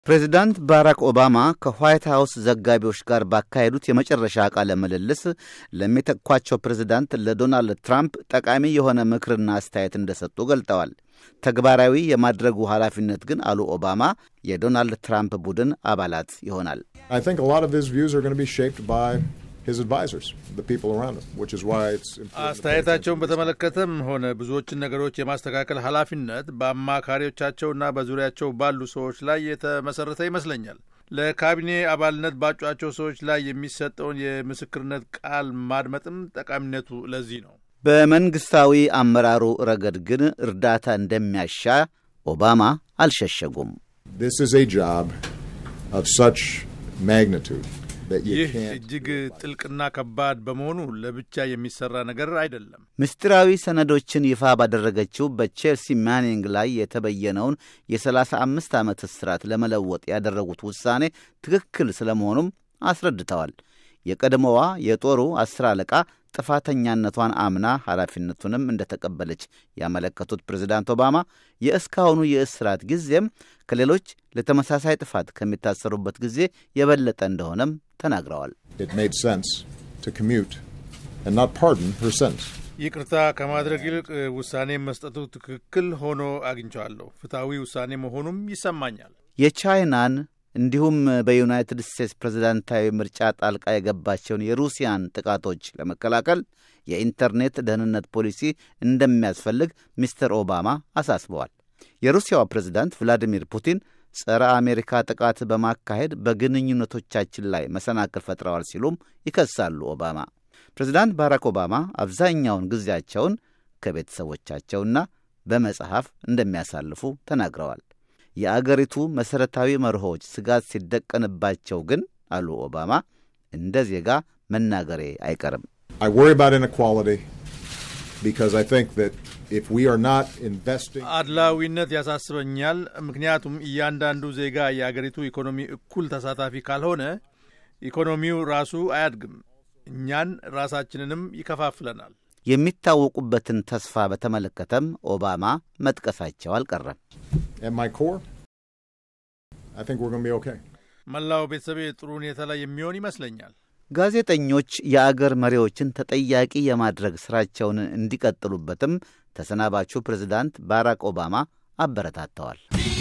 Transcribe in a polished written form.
ፕሬዚዳንት ባራክ ኦባማ ከዋይት ሃውስ ዘጋቢዎች ጋር ባካሄዱት የመጨረሻ ቃለ ምልልስ ለሚተኳቸው ፕሬዚዳንት ለዶናልድ ትራምፕ ጠቃሚ የሆነ ምክርና አስተያየት እንደሰጡ ገልጠዋል። ተግባራዊ የማድረጉ ኃላፊነት ግን አሉ ኦባማ የዶናልድ ትራምፕ ቡድን አባላት ይሆናል። I think a lot of his views are going to be shaped by his advisors, the people around him, which is why it's important. አስተያየታቸውን በተመለከተም ሆነ ብዙዎችን ነገሮች የማስተካከል ኃላፊነት በአማካሪዎቻቸውና በዙሪያቸው ባሉ ሰዎች ላይ የተመሰረተ ይመስለኛል። ለካቢኔ አባልነት ባጯቸው ሰዎች ላይ የሚሰጠውን የምስክርነት ቃል ማድመጥም ጠቃሚነቱ ለዚህ ነው። በመንግስታዊ አመራሩ ረገድ ግን እርዳታ እንደሚያሻ ኦባማ አልሸሸጉም። This is a job of such magnitude. ይህ እጅግ ጥልቅና ከባድ በመሆኑ ለብቻ የሚሰራ ነገር አይደለም። ምስጢራዊ ሰነዶችን ይፋ ባደረገችው በቼልሲ ማኒንግ ላይ የተበየነውን የ35 ዓመት እስራት ለመለወጥ ያደረጉት ውሳኔ ትክክል ስለመሆኑም አስረድተዋል። የቀድሞዋ የጦሩ 10 አለቃ ጥፋተኛነቷን አምና ኃላፊነቱንም እንደተቀበለች ያመለከቱት ፕሬዚዳንት ኦባማ የእስካሁኑ የእስራት ጊዜም ከሌሎች ለተመሳሳይ ጥፋት ከሚታሰሩበት ጊዜ የበለጠ እንደሆነም ተናግረዋል። It made sense to commute and not pardon her sentence. ይቅርታ ከማድረግ ይልቅ ውሳኔ መስጠቱ ትክክል ሆኖ አግኝቻለሁ። ፍትሐዊ ውሳኔ መሆኑም ይሰማኛል። የቻይናን እንዲሁም በዩናይትድ ስቴትስ ፕሬዝዳንታዊ ምርጫ ጣልቃ የገባቸውን የሩሲያን ጥቃቶች ለመከላከል የኢንተርኔት ደህንነት ፖሊሲ እንደሚያስፈልግ ሚስተር ኦባማ አሳስበዋል። የሩሲያው ፕሬዝዳንት ቭላዲሚር ፑቲን ጸረ አሜሪካ ጥቃት በማካሄድ በግንኙነቶቻችን ላይ መሰናክል ፈጥረዋል ሲሉም ይከሳሉ ኦባማ። ፕሬዝዳንት ባራክ ኦባማ አብዛኛውን ጊዜያቸውን ከቤተሰቦቻቸውና በመጽሐፍ እንደሚያሳልፉ ተናግረዋል። የሀገሪቱ መሠረታዊ መርሆች ስጋት ሲደቀንባቸው ግን አሉ ኦባማ እንደ ዜጋ መናገሬ አይቀርም። I worry about inequality because I think that if we are not investing አድላዊነት ያሳስበኛል። ምክንያቱም እያንዳንዱ ዜጋ የሀገሪቱ ኢኮኖሚ እኩል ተሳታፊ ካልሆነ ኢኮኖሚው ራሱ አያድግም፣ እኛን ራሳችንንም ይከፋፍለናል። የሚታወቁበትን ተስፋ በተመለከተም ኦባማ መጥቀሳቸው አልቀረም። at my core I think we're going to be okay. መላው ቤተሰቤ ጥሩ ሁኔታ ላይ የሚሆን ይመስለኛል። ጋዜጠኞች የአገር መሪዎችን ተጠያቂ የማድረግ ስራቸውን እንዲቀጥሉበትም ተሰናባቹ ፕሬዝዳንት ባራክ ኦባማ አበረታተዋል።